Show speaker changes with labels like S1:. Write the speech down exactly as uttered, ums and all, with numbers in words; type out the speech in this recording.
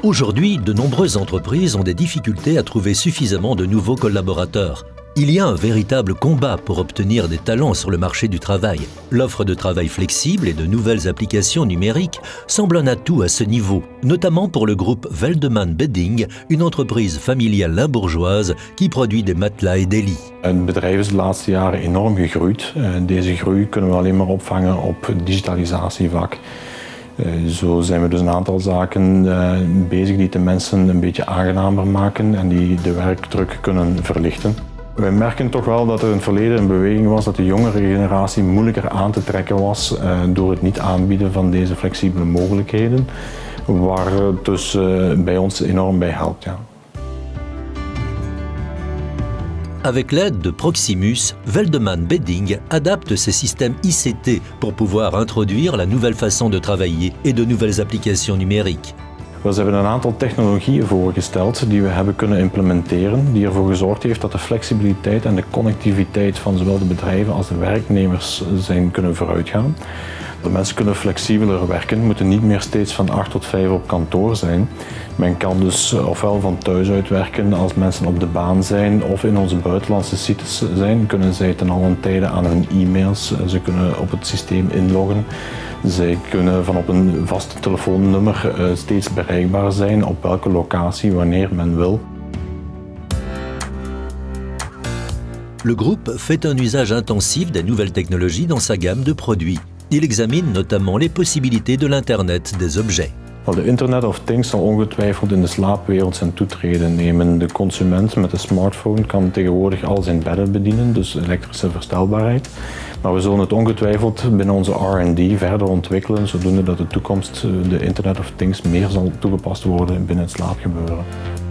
S1: Aujourd'hui, de nombreuses entreprises ont des difficultés à trouver suffisamment de nouveaux collaborateurs. Il y a un véritable combat pour obtenir des talents sur le marché du travail. L'offre de travail flexible et de nouvelles applications numériques semble un atout à ce niveau, notamment pour le groupe Veldeman Bedding, une entreprise familiale limbourgeoise qui produit des matelas et des lits.
S2: Het bedrijf is de laatste jaren enorm gegroeid. Deze groei kunnen we alleen maar opvangen op digitalisatievlak. Zo zijn we dus een aantal zaken bezig die de mensen een beetje aangenamer maken en die de werkdruk kunnen verlichten. Wij merken toch wel dat er in het verleden een beweging was dat de jongere generatie moeilijker aan te trekken was uh, door het niet aanbieden van deze flexibele mogelijkheden, waar het dus uh, bij ons enorm bij helpt. Ja.
S1: Avec l'aide de Proximus, Veldeman Bedding adapte ses systèmes I C T pour pouvoir introduire la nouvelle façon de travailler et de nouvelles applications numériques.
S2: We hebben een aantal technologieën voorgesteld die we hebben kunnen implementeren, die ervoor gezorgd heeft dat de flexibiliteit en de connectiviteit van zowel de bedrijven als de werknemers zijn kunnen vooruitgaan. De mensen kunnen flexibeler werken, moeten niet meer steeds van acht tot vijf op kantoor zijn. Men kan dus ofwel van thuis uit werken als mensen op de baan zijn of in onze buitenlandse sites zijn, kunnen zij ten allen tijde aan hun e-mails, ze kunnen op het systeem inloggen. Zij kunnen van op een vast telefoonnummer steeds bereikbaar zijn op welke locatie, wanneer men wil.
S1: Le groupe fait un usage intensif des nouvelles technologies dans sa gamme de produits. Il examine notamment les possibilités de l'Internet des objets.
S2: De Internet of Things zal ongetwijfeld in de slaapwereld zijn toetreden nemen. De consument met de smartphone kan tegenwoordig al zijn bedden bedienen, dus elektrische verstelbaarheid. Maar we zullen het ongetwijfeld binnen onze R en D verder ontwikkelen, zodoende dat de toekomst de Internet of Things meer zal toegepast worden binnen het slaapgebeuren.